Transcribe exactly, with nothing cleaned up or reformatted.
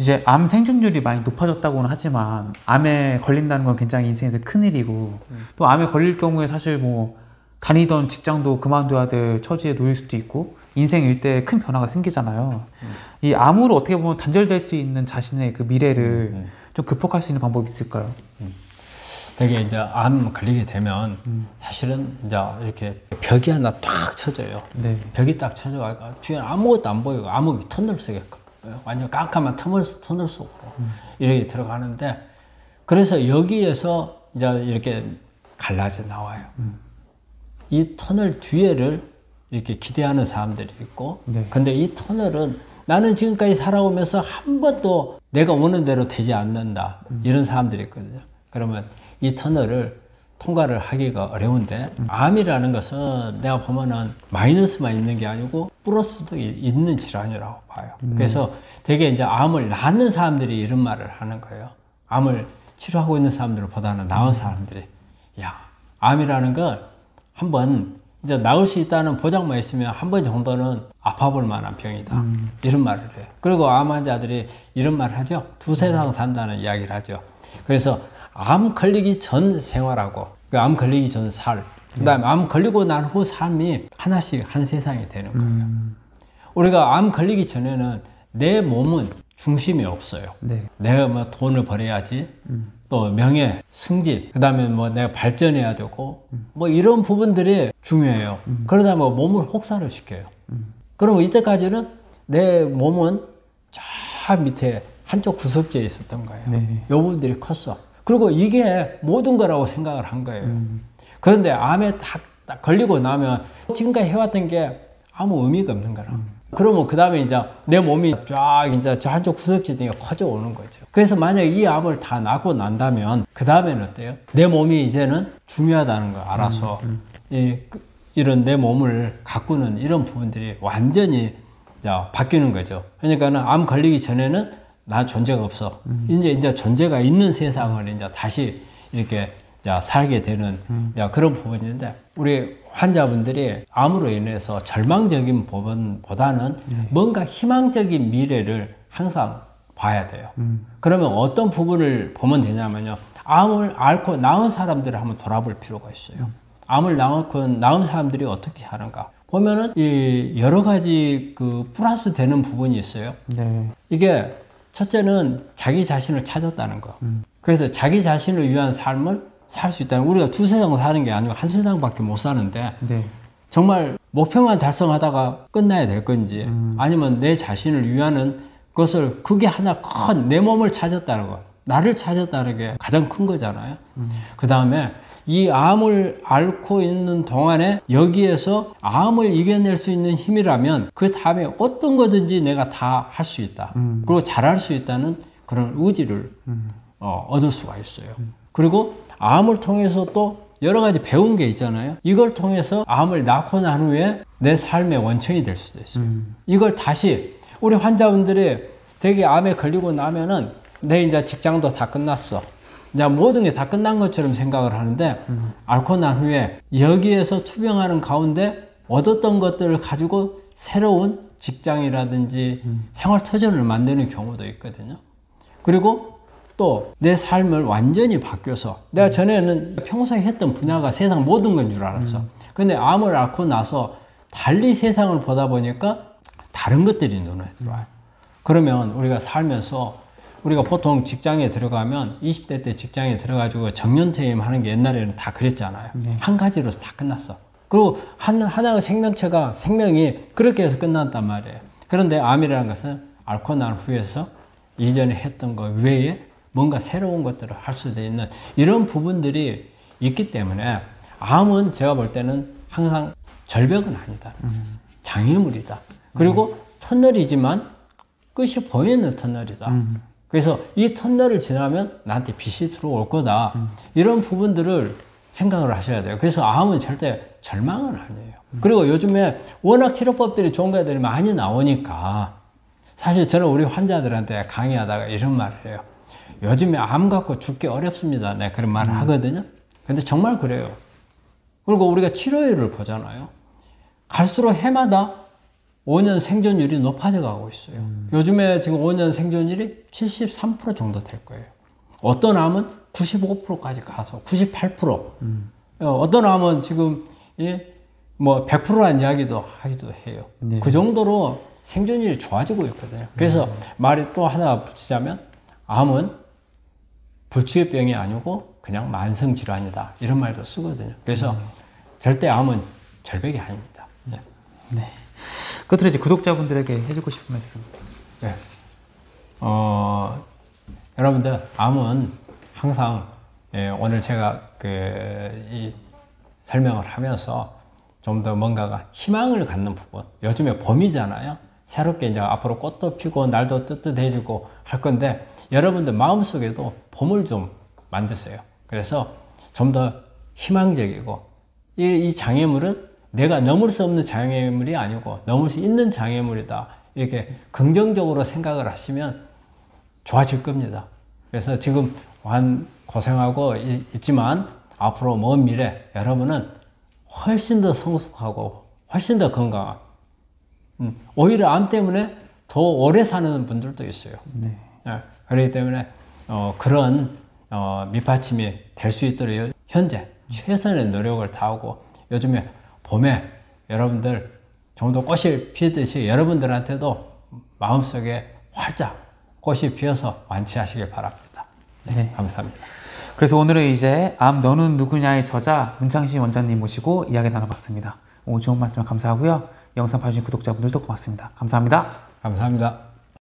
이제 암 생존율이 많이 높아졌다고는 하지만 암에 걸린다는 건 굉장히 인생에서 큰일이고 음. 또 암에 걸릴 경우에 사실 뭐 다니던 직장도 그만둬야 될 처지에 놓일 수도 있고 인생 일대에 큰 변화가 생기잖아요. 음. 이 암으로 어떻게 보면 단절될 수 있는 자신의 그 미래를 음. 좀 극복할 수 있는 방법이 있을까요? 음. 되게 이제 암 걸리게 되면 음. 사실은 이제 이렇게 벽이 하나 딱 쳐져요. 네. 벽이 딱 쳐져가지고 뒤에 아무것도 안 보이고 암흑이 터널 속에 완전 깜깜한 터널, 터널 속으로 음. 이렇게 들어가는데 그래서 여기에서 이제 이렇게 갈라져 나와요. 음. 이 터널 뒤에를 이렇게 기대하는 사람들이 있고 네. 근데 이 터널은 나는 지금까지 살아오면서 한 번도 내가 오는 대로 되지 않는다 음. 이런 사람들이 있거든요. 그러면 이 터널을 통과를 하기가 어려운데 음. 암이라는 것은 내가 보면은 마이너스만 있는 게 아니고 플러스도 있는 질환이라고 봐요. 음. 그래서 되게 이제 암을 낳는 사람들이 이런 말을 하는 거예요. 암을 치료하고 있는 사람들보다는 나은 음. 사람들이 야, 암이라는 걸 한번 이제 나을 수 있다는 보장만 있으면 한 번 정도는 아파볼 만한 병이다. 음. 이런 말을 해요. 그리고 암 환자들이 이런 말을 하죠. 두세 상 산다는 이야기를 하죠. 그래서 암 걸리기 전 생활하고 그 암 걸리기 전 살, 그 다음에 암 걸리고 난 후 삶이 하나씩 한 세상이 되는 거예요. 음. 우리가 암 걸리기 전에는 내 몸은 중심이 없어요. 네. 내가 뭐 돈을 벌어야지, 음. 또 명예, 승진, 그 다음에 뭐 내가 발전해야 되고, 음. 뭐 이런 부분들이 중요해요. 음. 그러다 뭐 몸을 혹사를 시켜요. 음. 그러면 이때까지는 내 몸은 저 밑에 한쪽 구석지에 있었던 거예요. 네. 이 부분들이 컸어. 그리고 이게 모든 거라고 생각을 한 거예요. 음. 그런데 암에 딱, 딱 걸리고 나면 지금까지 해왔던 게 아무 의미가 없는 거라. 음. 그러면 그 다음에 이제 내 몸이 쫙 이제 저 한쪽 구석지 등에 커져 오는 거죠. 그래서 만약에 이 암을 다 낳고 난다면 그 다음에는 어때요? 내 몸이 이제는 중요하다는 거 알아서 음. 음. 이, 이런 내 몸을 가꾸는 이런 부분들이 완전히 이제 바뀌는 거죠. 그러니까는 암 걸리기 전에는 나 존재가 없어. 음. 이제 이제 존재가 있는 세상을 이제 다시 이렇게 이제 살게 되는 음. 이제 그런 부분인데 우리 환자분들이 암으로 인해서 절망적인 부분보다는 음. 뭔가 희망적인 미래를 항상 봐야 돼요. 음. 그러면 어떤 부분을 보면 되냐면요. 암을 앓고 나은 사람들을 한번 돌아볼 필요가 있어요. 음. 암을 낳고 나은 사람들이 어떻게 하는가. 보면은 이 여러 가지 그 플러스 되는 부분이 있어요. 네. 이게 첫째는 자기 자신을 찾았다는 거. 음. 그래서 자기 자신을 위한 삶을 살 수 있다는, 우리가 두 세상 사는 게 아니고 한 세상밖에 못 사는데 네. 정말 목표만 달성하다가 끝나야 될 건지 음. 아니면 내 자신을 위하는 것을, 그게 하나 큰 내 몸을 찾았다는 거, 나를 찾았다는 게 가장 큰 거잖아요. 음. 그 다음에 이 암을 앓고 있는 동안에 여기에서 암을 이겨낼 수 있는 힘이라면 그 다음에 어떤 거든지 내가 다 할 수 있다. 음. 그리고 잘할 수 있다는 그런 의지를 음. 어, 얻을 수가 있어요. 음. 그리고 암을 통해서 또 여러 가지 배운 게 있잖아요. 이걸 통해서 암을 낳고 난 후에 내 삶의 원천이 될 수도 있어요. 음. 이걸 다시 우리 환자분들이 되게 암에 걸리고 나면은 내 이제 직장도 다 끝났어. 이제 모든 게 다 끝난 것처럼 생각을 하는데 음. 앓고 난 후에 여기에서 투병하는 가운데 얻었던 것들을 가지고 새로운 직장이라든지 음. 생활 터전을 만드는 경우도 있거든요. 그리고 또 내 삶을 완전히 바뀌어서, 내가 전에는 평소에 했던 분야가 세상 모든 건 줄 알았어. 음. 근데 암을 앓고 나서 달리 세상을 보다 보니까 다른 것들이 눈에 들어와요. 그러면 우리가 살면서 우리가 보통 직장에 들어가면 이십 대 때 직장에 들어가지고 정년퇴임 하는 게 옛날에는 다 그랬잖아요. 네. 한 가지로서 다 끝났어. 그리고 한, 하나의 생명체가, 생명이 그렇게 해서 끝났단 말이에요. 그런데 암이라는 것은 앓고 난 후에서 이전에 했던 것 외에 뭔가 새로운 것들을 할 수도 있는 이런 부분들이 있기 때문에 암은 제가 볼 때는 항상 절벽은 아니다. 음. 장애물이다. 그리고 음. 터널이지만 끝이 보이는 터널이다. 음. 그래서 이 터널을 지나면 나한테 빛이 들어올 거다. 음. 이런 부분들을 생각을 하셔야 돼요. 그래서 암은 절대 절망은 아니에요. 음. 그리고 요즘에 워낙 치료법들이 좋은 것들이 많이 나오니까 사실 저는 우리 환자들한테 강의하다가 이런 말을 해요. 요즘에 암 갖고 죽기 어렵습니다. 내가 그런 말을 음. 하거든요. 근데 정말 그래요. 그리고 우리가 치료율을 보잖아요. 갈수록 해마다 오 년 생존율이 높아져 가고 있어요. 음. 요즘에 지금 오 년 생존율이 칠십삼 퍼센트 정도 될 거예요. 어떤 암은 구십오 퍼센트까지 가서 구십팔 퍼센트. 음. 어떤 암은 지금 뭐 백 퍼센트라는 이야기도 하기도 해요. 네. 그 정도로 생존율이 좋아지고 있거든요. 그래서 음. 말이 또 하나 붙이자면 암은 불치병이 아니고 그냥 만성 질환이다. 이런 말도 쓰거든요. 그래서 음. 절대 암은 절벽이 아닙니다. 네. 네. 끝으로 이제 구독자분들에게 해주고 싶은 말씀. 네. 어, 여러분들, 암은 항상, 예, 오늘 제가 그, 이 설명을 하면서 좀 더 뭔가가 희망을 갖는 부분. 요즘에 봄이잖아요. 새롭게 이제 앞으로 꽃도 피고 날도 뜨뜻해지고 할 건데, 여러분들 마음속에도 봄을 좀 만드세요. 그래서 좀 더 희망적이고, 이, 이 장애물은 내가 넘을 수 없는 장애물이 아니고 넘을 수 있는 장애물이다. 이렇게 긍정적으로 생각을 하시면 좋아질 겁니다. 그래서 지금 완 고생하고 있지만 앞으로 먼 미래 여러분은 훨씬 더 성숙하고 훨씬 더 건강한, 음, 오히려 암 때문에 더 오래 사는 분들도 있어요. 네. 네. 그렇기 때문에 어, 그런 어, 밑받침이 될 수 있도록 현재 최선의 노력을 다하고, 요즘에 봄에 여러분들 좀 더 꽃이 피듯이 여러분들한테도 마음속에 활짝 꽃이 피어서 완치하시길 바랍니다. 네, 네. 감사합니다. 그래서 오늘은 이제 암 너는 누구냐의 저자 문창신 원장님 모시고 이야기 나눠봤습니다. 오늘 좋은 말씀 감사하고요. 영상 봐주신 구독자분들도 고맙습니다. 감사합니다. 감사합니다.